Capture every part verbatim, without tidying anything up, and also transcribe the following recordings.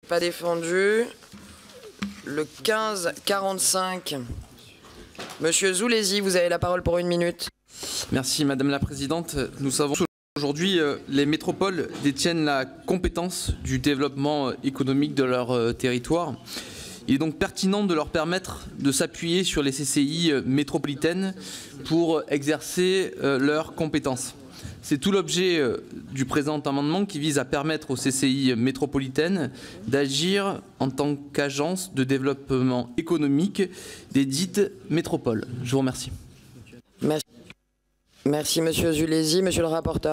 Pas défendu. Le quinze quarante-cinq. Monsieur Zulesi, vous avez la parole pour une minute. Merci Madame la Présidente. Nous savons aujourd'hui euh, les métropoles détiennent la compétence du développement économique de leur euh, territoire. Il est donc pertinent de leur permettre de s'appuyer sur les C C I métropolitaines pour exercer euh, leurs compétences. C'est tout l'objet euh, du présent amendement qui vise à permettre aux C C I métropolitaines d'agir en tant qu'agence de développement économique des dites métropoles. Je vous remercie. Merci, Merci Monsieur Zulesi. Monsieur le rapporteur.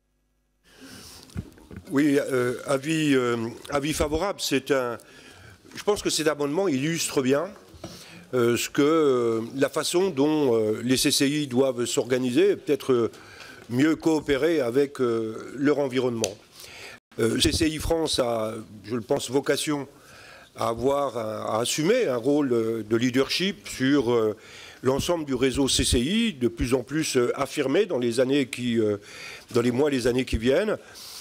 Oui, euh, avis, euh, avis favorable. C'est un, je pense que cet amendement illustre bien euh, ce que, euh, la façon dont euh, les C C I doivent s'organiser, peut-être euh, mieux coopérer avec euh, leur environnement. Euh, C C I France a, je le pense, vocation à avoir, à, à assumer un rôle de leadership sur euh, l'ensemble du réseau C C I, de plus en plus euh, affirmé dans les années qui, euh, dans les mois, les années qui viennent.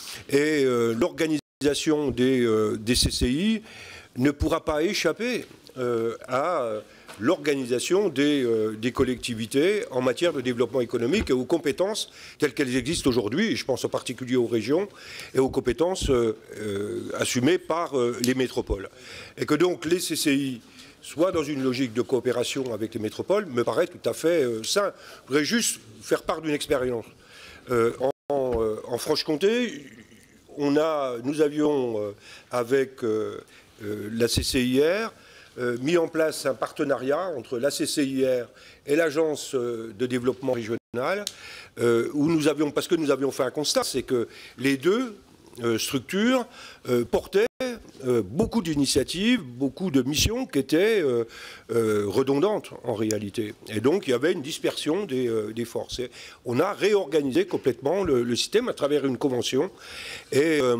Et euh, l'organisation des, euh, des C C I ne pourra pas échapper euh, à euh, l'organisation des, euh, des collectivités en matière de développement économique et aux compétences telles qu'elles existent aujourd'hui, et je pense en particulier aux régions et aux compétences euh, euh, assumées par euh, les métropoles. Et que donc les C C I soient dans une logique de coopération avec les métropoles me paraît tout à fait euh, sain. Je voudrais juste faire part d'une expérience. Euh, en, euh, en Franche-Comté, on a, nous avions, euh, avec euh, euh, la C C I R, euh, mis en place un partenariat entre la C C I R et l'Agence euh, de développement régional, euh, où nous avions, parce que nous avions fait un constat, c'est que les deux euh, structures euh, portaient euh, beaucoup d'initiatives, beaucoup de missions qui étaient euh, euh, redondantes en réalité. Et donc il y avait une dispersion des, euh, des forces. Et on a réorganisé complètement le, le système à travers une convention. Et euh,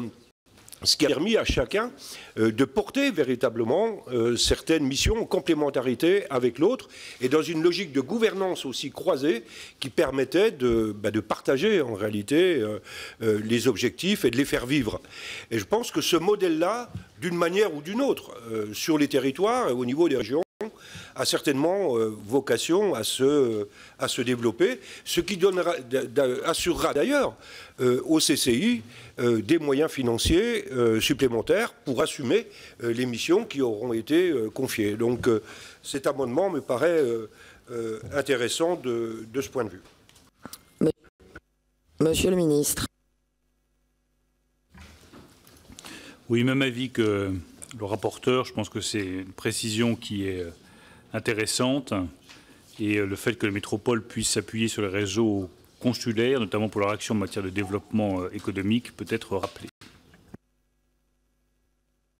ce qui a permis à chacun euh, de porter véritablement euh, certaines missions en complémentarité avec l'autre et dans une logique de gouvernance aussi croisée qui permettait de, bah, de partager en réalité euh, euh, les objectifs et de les faire vivre. Et je pense que ce modèle-là, d'une manière ou d'une autre, euh, sur les territoires et au niveau des régions, a certainement euh, vocation à se, à se développer, ce qui donnera, assurera d'ailleurs euh, au C C I euh, des moyens financiers euh, supplémentaires pour assumer euh, les missions qui auront été euh, confiées. Donc euh, cet amendement me paraît euh, euh, intéressant de, de ce point de vue. Monsieur le ministre. Oui, même avis que le rapporteur. Je pense que c'est une précision qui est intéressante, et le fait que les métropoles puissent s'appuyer sur les réseaux consulaires, notamment pour leur action en matière de développement économique, peut être rappelé.